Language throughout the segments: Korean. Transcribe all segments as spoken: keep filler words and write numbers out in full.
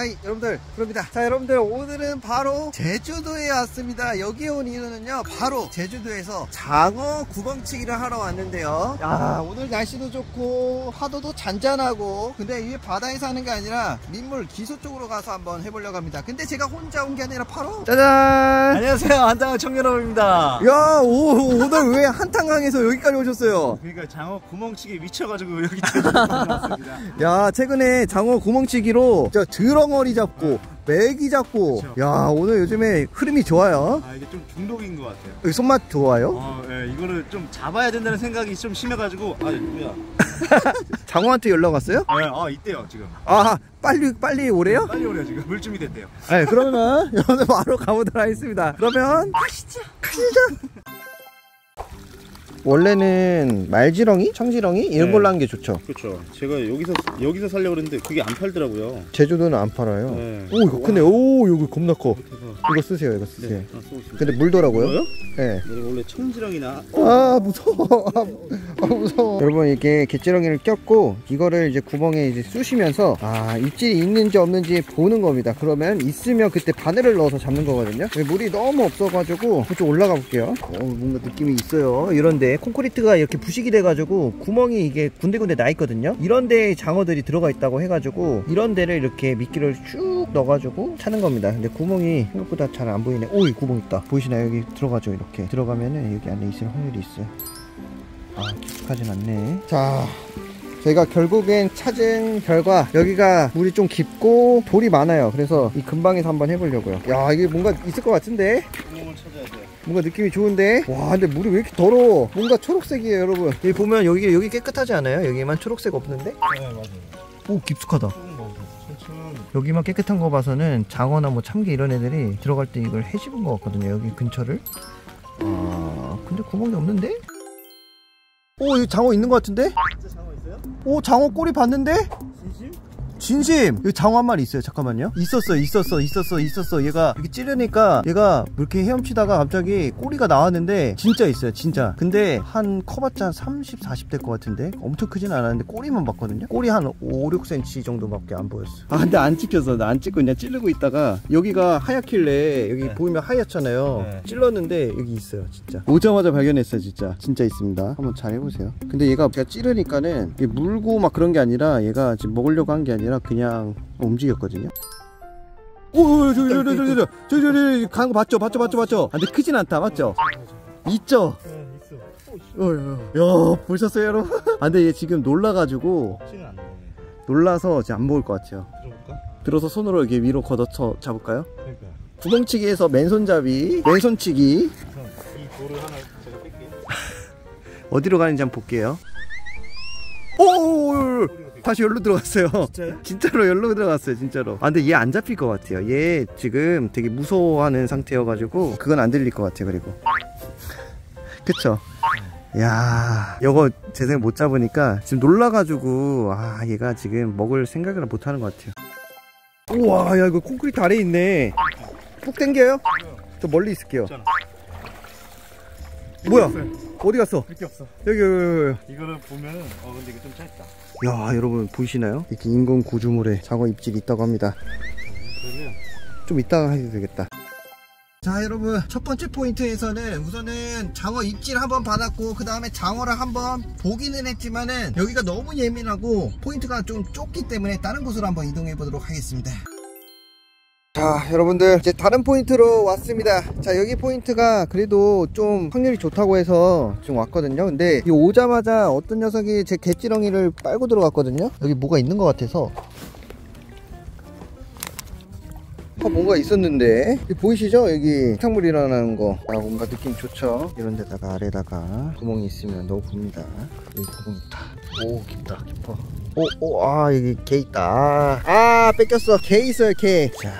하이 여러분들 그럽니다. 자 여러분들 오늘은 바로 제주도에 왔습니다. 여기에 온 이유는요 바로 제주도에서 장어 구멍치기를 하러 왔는데요. 야 오늘 날씨도 좋고 파도도 잔잔하고 근데 이 바다에서 하는 게 아니라 민물 기소 쪽으로 가서 한번 해보려고 합니다. 근데 제가 혼자 온 게 아니라 바로 짜잔 안녕하세요 한탕 청년어입니다. 야 오, 오늘 왜 한탄강에서 여기까지 오셨어요? 그러니까 장어 구멍치기 미쳐가지고 여기 제주도 왔습니다. 야 최근에 장어 구멍치기로 저 드렁어리 잡고 메기 잡고 그쵸. 야 오늘 요즘에 흐름이 좋아요. 아 이게 좀 중독인 것 같아요. 여기 손맛 좋아요? 어, 예, 이거를 좀 잡아야 된다는 생각이 좀 심해가지고 아 뭐야 장어한테 연락 왔어요? 네, 아 있대요 지금. 아 빨리 빨리 오래요? 빨리 오래요 지금 물준비 됐대요. 네 그러면 오늘 바로 가보도록 하겠습니다. 그러면 가시죠 가시죠. 원래는 말지렁이, 청지렁이 이런 네. 걸로 하는 게 좋죠. 그렇죠. 제가 여기서 여기서 살려고 그랬는데 그게 안 팔더라고요. 제주도는 안 팔아요. 네. 오 이거 크네. 오 이거 겁나 커. 이거 쓰세요 이거 쓰세요. 네, 아, 쏘겠습니다. 근데 물더라고요. 뭐요? 네. 원래 청지렁이나 아 무서워. 아, 아 무서워. 여러분 이게 갯지렁이를 꼈고 이거를 이제 구멍에 이제 쑤시면서 아 입질이 있는지 없는지 보는 겁니다. 그러면 있으면 그때 바늘을 넣어서 잡는 거거든요. 물이 너무 없어가지고 좀 올라가 볼게요. 어, 뭔가 느낌이 있어요. 이런데 콘크리트가 이렇게 부식이 돼가지고 구멍이 이게 군데군데 나 있거든요. 이런데 장어들이 들어가 있다고 해가지고 이런 데를 이렇게 미끼를 쭉 넣어가지고 차는 겁니다. 근데 구멍이 생각보다 잘 안 보이네. 오, 이 구멍 있다. 보이시나요? 여기 들어가죠. 이렇게 들어가면은 여기 안에 있을 확률이 있어요. 아 깊숙하진 않네. 자 저희가 결국엔 찾은 결과 여기가 물이 좀 깊고 돌이 많아요. 그래서 이 근방에서 한번 해보려고요. 야 이게 뭔가 있을 것 같은데 구멍을 찾아야 돼요. 뭔가 느낌이 좋은데. 와 근데 물이 왜 이렇게 더러워. 뭔가 초록색이에요 여러분. 여기 보면 여기 여기 깨끗하지 않아요? 여기만 초록색 없는데? 네 맞아요. 오 깊숙하다. 조금 더 천천히. 여기만 깨끗한 거 봐서는 장어나 뭐 참게 이런 애들이 들어갈 때 이걸 해집은 것 같거든요. 여기 근처를. 아 근데 구멍이 없는데? 오 여기 장어 있는 것 같은데? 진짜 장어 있어요? 오 장어 꼬리 봤는데? 진심? 진심! 여기 장어 한 마리 있어요. 잠깐만요. 있었어 있었어 있었어 있었어. 얘가 이렇게 찌르니까 얘가 이렇게 헤엄치다가 갑자기 꼬리가 나왔는데 진짜 있어요 진짜. 근데 한 커봤자 삼십, 사십 될 것 같은데 엄청 크진 않았는데 꼬리만 봤거든요. 꼬리 한 오, 육 센티미터 정도밖에 안 보였어. 아 근데 안 찍혔어. 나 안 찍고 그냥 찌르고 있다가 여기가 하얗길래 여기 네. 보이면 하얗잖아요. 네. 찔렀는데 여기 있어요 진짜. 오자마자 발견했어요 진짜. 진짜 있습니다. 한번 잘 해보세요. 근데 얘가 제가 찌르니까는 이게 물고 막 그런 게 아니라 얘가 지금 먹으려고 한 게 아니라 그냥 움직였거든요. 오 저기 저기 저기 저기 저기 저기 가는 거 봤죠 봤죠 봤죠 봤죠. 아, 근데 크진 않다 맞죠? 있죠? 네 있어. 어, 어. 야 보셨어요 여러분? 아 근데 얘 지금 놀라가지고 치는 안 나오네. 놀라서 이제 안 먹을 것 같아요. 들어볼까? 들어서 손으로 이렇게 위로 걷어쳐 잡을까요? 그러니까. 구멍치기에서 맨손잡이 맨손치기. 우선 이 돌을 하나 제가 뺄게요. 어디로 가는지 한번 볼게요. 오 다시 열로 들어갔어요. 진짜요? 진짜로 열로 들어갔어요 진짜로. 아 근데 얘 안 잡힐 것 같아요. 얘 지금 되게 무서워하는 상태여가지고 그건 안 들릴 것 같아요. 그리고 그쵸? 야 이거 제 생각 못 잡으니까 지금 놀라가지고 아 얘가 지금 먹을 생각을 못하는 것 같아요. 우와 야 이거 콘크리트 아래에 있네. 푹 당겨요? 저 멀리 있을게요. 있잖아. 뭐야 없어요. 어디 갔어? 이렇게 없어. 여기 여기 여기. 이거를 보면은 어 근데 이거 좀 짧다. 야 여러분 보이시나요? 이렇게 인공 구조물에 장어 입질이 있다고 합니다. 그러면 좀 이따가 해도 되겠다. 자 여러분 첫 번째 포인트에서는 우선은 장어 입질 한번 받았고 그 다음에 장어를 한번 보기는 했지만은 여기가 너무 예민하고 포인트가 좀 좁기 때문에 다른 곳으로 한번 이동해 보도록 하겠습니다. 자 여러분들 이제 다른 포인트로 왔습니다. 자 여기 포인트가 그래도 좀 확률이 좋다고 해서 지금 왔거든요. 근데 이 오자마자 어떤 녀석이 제 갯지렁이를 빨고 들어갔거든요. 여기 뭐가 있는 것 같아서. 아 뭔가 있었는데 보이시죠? 여기 탕물 일어나는 거. 아 뭔가 느낌 좋죠? 이런 데다가 아래다가 구멍이 있으면 넣어봅니다. 여기 구멍 있다. 오 깊다 깊어. 오오 아 여기 개 있다. 아 뺏겼어. 개 있어요 개. 자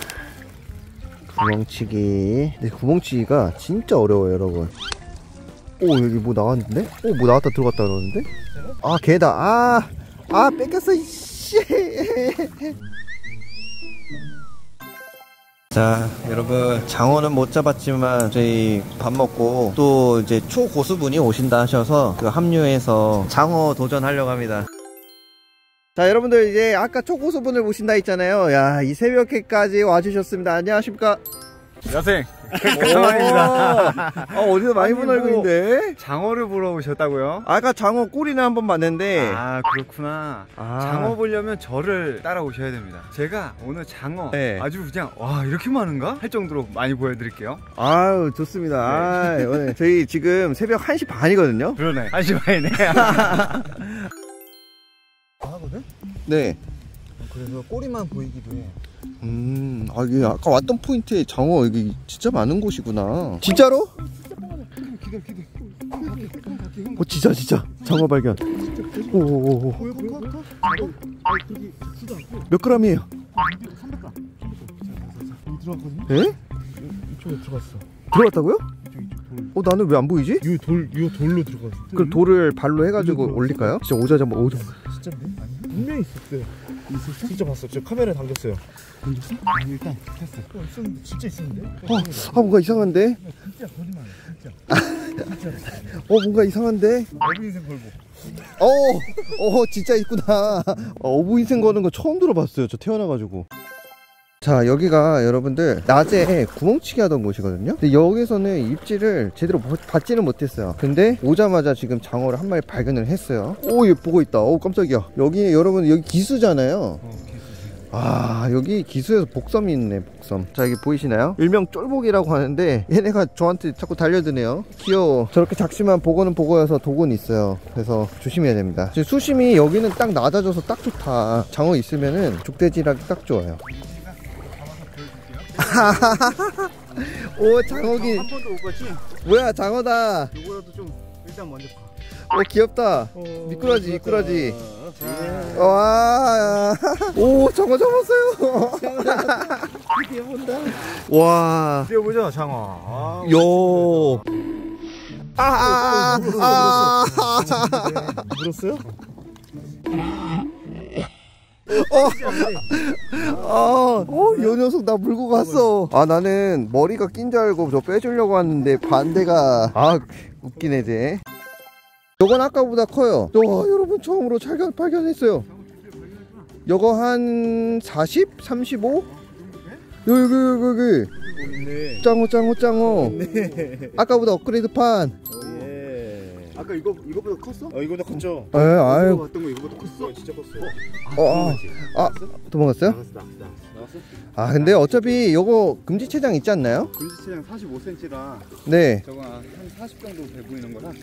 구멍치기. 근데 구멍치기가 진짜 어려워요 여러분. 오 여기 뭐 나왔는데? 오 뭐 나왔다 들어갔다 그러는데? 아 개다. 아, 아 뺏겼어 이씨. 자 여러분 장어는 못 잡았지만 저희 밥 먹고 또 이제 초고수분이 오신다 하셔서 그 합류해서 장어 도전하려고 합니다. 자, 여러분들 이제 아까 초고수분을 모신다 했잖아요. 야, 이 새벽에까지 와주셨습니다. 안녕하십니까? 여생 강원입니다. 아, 어디서 많이 본 얼굴인데? 장어를 보러 오셨다고요? 아까 장어 꼬리는 한번 봤는데. 아 그렇구나. 아. 장어 보려면 저를 따라오셔야 됩니다. 제가 오늘 장어 네. 아주 그냥 와 이렇게 많은가? 할 정도로 많이 보여드릴게요. 아유, 좋습니다. 아, 오늘 저희 지금 새벽 한 시 반이거든요. 그러네. 한시 반이네. 하거든? 네. 그래서 꼬리만 보이기도 해. 음, 아, 이게 아까 왔던 포인트에 장어 여기 진짜 많은 곳이구나. 진짜로? 기다 기다. 어, 진짜 진짜 장어 발견. 오오오. 보여 보여? 몇 그램이에요? 삼백 그램. 들어갔거든요? 예? 이쪽에 들어갔어. 들어갔다고요? 이쪽 돌. 어, 나는 왜 안 보이지? 이 돌, 이 돌로 들어갔어. 그럼 돌을 발로 해가지고 올릴까요? 진짜 오자마자 오자. 진짜인데? 아니 분명히 있었어요. 있었어? 진짜 봤어. 저 카메라에 담겼어요. 담겼어? 아니 일단 했어. 어, 있었는데 진짜 있었는데? 어, 아, 뭔가 이상한데? 진짜 거짓말. 진짜. 진짜. 어, 뭔가 이상한데? 어부인생 걸고. 어, 어, 진짜 있구나. 어, 어부인생 거는 거 처음 들어봤어요. 저 태어나가지고. 자, 여기가 여러분들 낮에 구멍치기 하던 곳이거든요. 근데 여기서는 입질을 제대로 받지는 못했어요. 근데 오자마자 지금 장어를 한 마리 발견을 했어요. 오, 얘 보고 있다. 오, 깜짝이야. 여기 여러분 여기 기수잖아요. 어, 기수지. 아, 여기 기수에서 복섬이 있네. 복섬. 자, 여기 보이시나요? 일명 쫄복이라고 하는데 얘네가 저한테 자꾸 달려드네요. 귀여워. 저렇게 작지만 보고는 보고여서 독은 있어요. 그래서 조심해야 됩니다. 지금 수심이 여기는 딱 낮아져서 딱 좋다. 장어 있으면은 족대질하기 딱 좋아요. 오, 장어기. 한 번도 못 봤지? 뭐야, 장어다. 요거라도 좀 일단 먼저 봐. 오, 귀엽다. 어, 미꾸라지, 미꾸라지. 자, 와, 오, 장어 잡았어요. 뛰어본다. 와, 뛰어보자, 장어. 아, 요. 아, 아, 아, 아. 물었어요? 어, 어, 이 녀석 나 물고 갔어. 아, 나는 머리가 낀 줄 알고 저 빼주려고 하는데 반대가. 아, 웃기네, 쟤. 요건 아까보다 커요. 와, 여러분 처음으로 발견, 발견했어요. 요거 한 사십? 삼십오? 여기, 여기, 여기, 여기. 짱어, 짱어, 짱어. 아까보다 업그레이드판. 아까 이거 이거보다 컸어? 어 이거보다 컸죠. 에, 아유. 봤던 거 이거보다 컸어. 진짜 컸어. 어, 아, 아, 도망갔어요? 나갔어, 나갔어, 나갔어. 아, 근데 어차피 요거 금지체장 있지 않나요? 금지체장 사십오 센티미터라 네. 저거 한 사십 정도 돼 보이는 거라.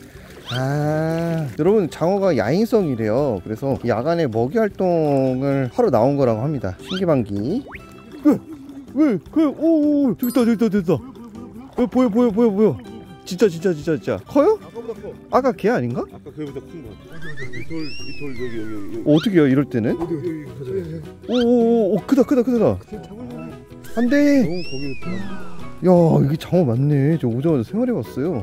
아, 여러분 장어가 야행성이래요. 그래서 야간에 먹이 활동을 하러 나온 거라고 합니다. 신기반기. 왜? 왜? 그, 오, 오, 저기 있다, 저기 있다, 저기 있다. 왜, 보여, 보여, 보여, 보여. 진짜, 진짜, 진짜, 진짜. 커요? 아까보다 커. 아까 걔 아닌가? 아까 그거보다 큰 거. 이돌 이돌 여기 여기 여기. 어, 어떻게 해요, 이럴 때는? 여기 여기 가자. 오, 오, 오, 크다, 크다, 크다. 안 돼. 너무 거기로. 야, 여기 장어 많네. 저 오자마자 생활해봤어요.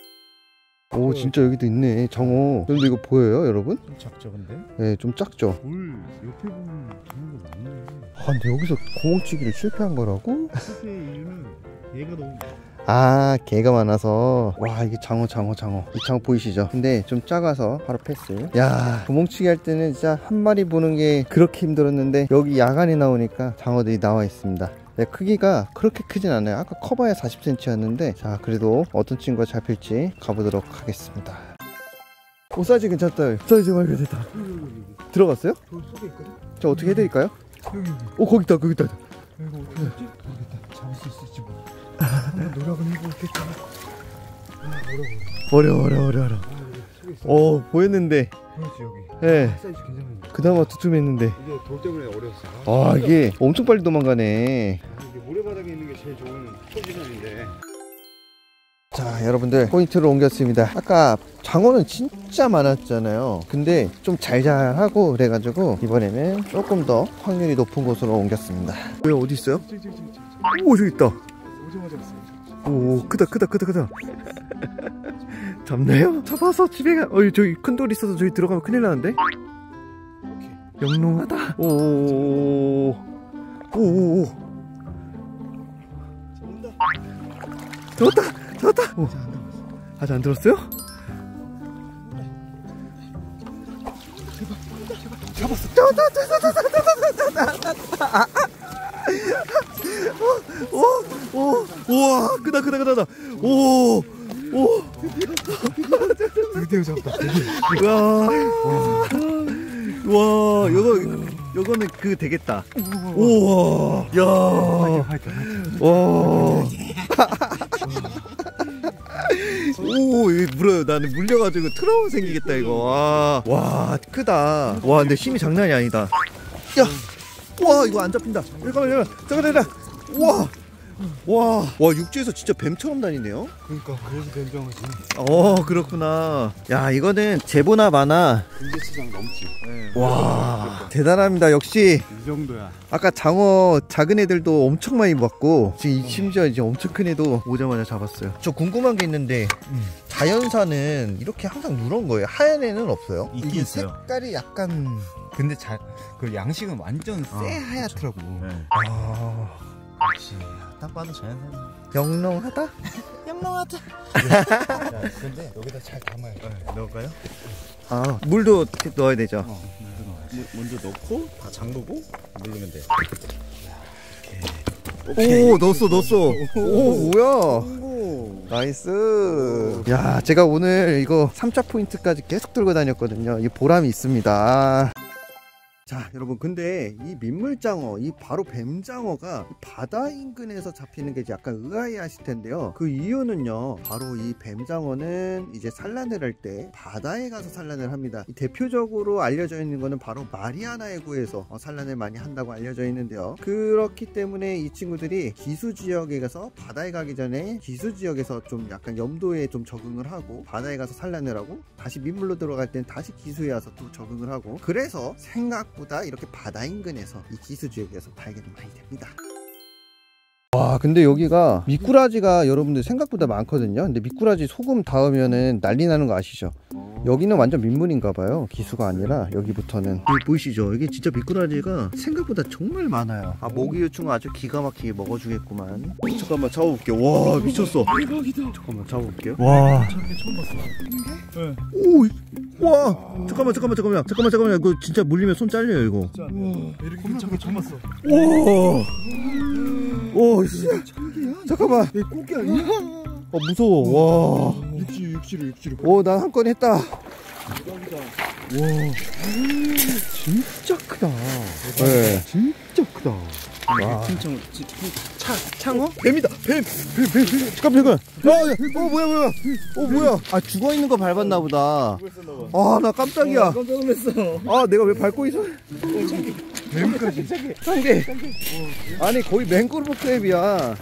오, 진짜 여기도 있네. 장어. 근데 이거 보여요, 여러분? 좀 작죠, 근데? 네, 좀 작죠? 돌 옆에 보면 장어가 많네. 아, 근데 여기서 구멍치기를 실패한 거라고? 실패의 이유는 얘가 너무. 아, 개가 많아서. 와, 이게 장어, 장어, 장어. 이 장어 보이시죠? 근데 좀 작아서 바로 패스. 야, 구멍치기 할 때는 진짜 한 마리 보는 게 그렇게 힘들었는데 여기 야간에 나오니까 장어들이 나와 있습니다. 네, 크기가 그렇게 크진 않아요. 아까 커봐야 사십 센티미터였는데 자, 그래도 어떤 친구가 잡힐지 가보도록 하겠습니다. 오, 사이즈 괜찮다. 사이즈 발견됐다. 들어갔어요? 돌 속에 있거든. 저 어떻게 해드릴까요? 여기 여기. 오, 거기 있다, 거기 있다. 이거 어떻게 했지? 모르겠다. 잡을 수 있을지 모르. 한번 노력은 해볼겠다. 아, 어려워. 어려워, 어려워, 어려워. 아, 여기 속에 있어. 오, 보였는데. 보였지 여기. 예. 사이즈 괜찮은데. 그나마 두툼했는데. 이게 돌 때문에 어려웠어. 아, 이게 엄청 빨리 도망가네. 이게 모래바닥에 있는 게 제일 좋은 포지션인데. 자, 여러분들 포인트로 옮겼습니다. 아까 장어는 진짜 많았잖아요. 근데 좀 잘잘하고 그래가지고 이번에는 조금 더 확률이 높은 곳으로 옮겼습니다. 왜, 어디 있어요? 저기 저기 저기 저기. 오, 저기 있다. 오자마자 왔어요. 오, 크다, 크다, 크다, 크다. 잡나요? 잡아서 집에 가. 어, 저기 큰 돌 있어서 저기 들어가면 큰일 나는데? 영롱하다. 오오오오. 오오오. 들었다, 들었다. 오. 아직 안 들었어요? 잡았어. 오, 오, 우와, 크다, 크다, 크다, 크다. 오, 오. 드디어 잡았다. 와, 와, 요거, 요거는 그 되겠다. 우와, 야, 와. 오, 이거 물어요. 나는 물려가지고 트라우마 생기겠다, 이거. 와, 와, 크다. 와, 근데 힘이 장난이 아니다. 야, 와, 이거 안 잡힌다. 잠깐만, 잠깐만, 잠깐만. 와, 와, 와, 육지에서 진짜 뱀처럼 다니네요. 그러니까 그래서 뱀장어지. 어, 그렇구나. 야, 이거는 제보나 마나. 군대시장 넘지. 네. 와, 대단합니다. 역시 이 정도야. 아까 장어 작은 애들도 엄청 많이 봤고 지금 심지어 이제 엄청 큰 애도 오자마자 잡았어요. 저 궁금한 게 있는데 음. 자연사는 이렇게 항상 누런 거예요? 하얀 애는 없어요? 있긴 이게 있어요. 색깔이 약간 근데 잘 그 양식은 완전 쎄 하얗더라고. 네. 아, 역시 딱 봐도 자연산. 영롱하다? 영롱하다. 야, 근데 여기다 잘 담아야 돼. 네, 넣을까요? 아, 물도 넣어야 되죠. 어, 물도 넣어야지. 물, 먼저 넣고 다 잠그고 누르면 돼. 오, 넣었어, 넣었어. 오, 뭐야? 나이스. 야, 제가 오늘 이거 삼 차 포인트까지 계속 들고 다녔거든요. 이 보람이 있습니다. 자, 여러분, 근데 이 민물장어, 이 바로 뱀장어가 바다 인근에서 잡히는 게 약간 의아해하실 텐데요. 그 이유는요, 바로 이 뱀장어는 이제 산란을 할 때 바다에 가서 산란을 합니다. 이 대표적으로 알려져 있는 거는 바로 마리아나 해구에서 어, 산란을 많이 한다고 알려져 있는데요. 그렇기 때문에 이 친구들이 기수 지역에 가서 바다에 가기 전에 기수 지역에서 좀 약간 염도에 좀 적응을 하고 바다에 가서 산란을 하고 다시 민물로 들어갈 땐 다시 기수에 와서 또 적응을 하고, 그래서 생각보다 이렇게 바다 인근에서 이 기수 지역에서 발견이 많이 됩니다. 와, 근데 여기가 미꾸라지가 여러분들 생각보다 많거든요. 근데 미꾸라지 소금 닿으면은 난리 나는 거 아시죠? 여기는 완전 민물인가 봐요. 기수가 아니라 여기부터는. 여기 보이시죠? 이게 진짜 미꾸라지가 생각보다 정말 많아요. 아, 모기유충 아주 기가 막히게 먹어주겠구만. 잠깐만 잡아볼게요. 와, 미쳤어. 대박이다. 잠깐만 잡아볼게요. 와. 저렇게 처음 봤어. 네. 오, 와, 잠깐만, 잠깐만, 잠깐만, 잠깐만, 잠깐만. 이거 진짜 물리면 손 잘려요, 이거. 진짜. 와. 이렇게 괜찮게 처음 봤어. 오, 오, 씨. 잠깐만. 얘 꽃게 아니야? 어, 무서워. 와. 육지, 육지로, 육지로. 오, 난 한 건 했다. 대박이다. 와, 진짜 크다. 네, 진짜 크다. 와. 칭찬 차, 창어? 뱀이다. 뱀, 뱀, 뱀, 뱀. 잠깐, 잠깐. 어, 야, 어, 뭐야, 뭐야. 어, 뭐야. 아, 죽어 있는 거 밟았나 보다. 아, 나 깜짝이야. 깜짝 놀랐어. 아, 내가 왜 밟고 있어? 뱀까지. 짱게. 아니, 거의 맹그로브 크랩이야.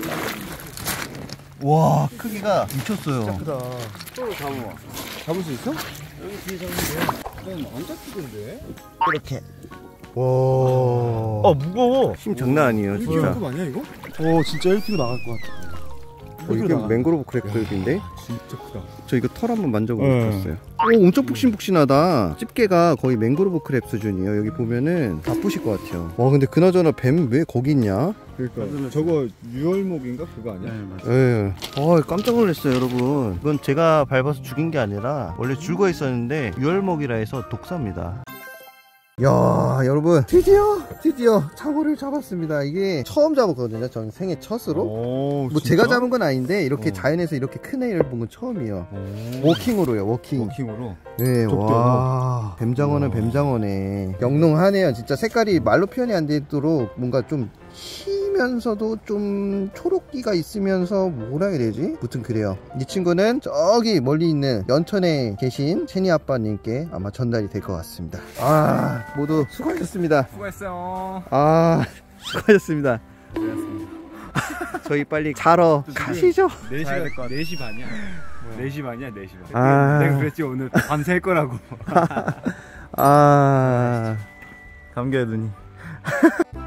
와, 크기가 미쳤어요. 크다. 또 잡아봐. 잡을 수 있어? 여기 뒤에 잡는데 넌안 잡히던데? 이렇게. 와. 아, 무거워. 힘 장난 아니에요, 진짜. 급 아니야, 이거? 오, 진짜 일 킬로그램 나갈 것 같아. 어, 이게 맹그로브 크랩인데? 진짜 크다. 저 이거 털 한번 만져보고 네. 싶었어요. 오, 엄청 푹신푹신하다. 집게가 거의 맹그로브 크랩 수준이에요. 여기 보면은 다 부실 것 같아요. 와, 근데 그나저나 뱀 왜 거기 있냐? 그러니까 저거 유혈목인가 그거 아니야? 네, 맞아. 예. 어, 깜짝 놀랐어요, 여러분. 이건 제가 밟아서 죽인 게 아니라 원래 줄거 있었는데 유혈목이라 해서 독사입니다. 야, 여러분, 드디어 드디어 창어를 잡았습니다. 이게 처음 잡았거든요. 전 생애 첫으로. 오, 뭐 진짜? 제가 잡은 건 아닌데 이렇게 어. 자연에서 이렇게 큰 애를 본 건 처음이에요. 오. 워킹으로요, 워킹. 워킹으로. 네, 좁게 와, 뱀장어는 우와. 뱀장어네. 영롱하네요. 진짜 색깔이 말로 표현이 안 되도록 뭔가 좀 희면서도 좀 초록기가 있으면서 뭐라 해야 되지? 무튼 그래요. 이 친구는 저기 멀리 있는 연천에 계신 채니 아빠님께 아마 전달이 될 것 같습니다. 아, 모두 수고하셨습니다. 수고했어요. 아, 수고하셨습니다. 수고했습니다. 저희 빨리 자러 가시죠. 네 시가 네 시 반이야. 네 시 반이야, 네 시 반. 아. 내가 그랬지, 오늘 밤샐 거라고. 아, 감겨야 눈이.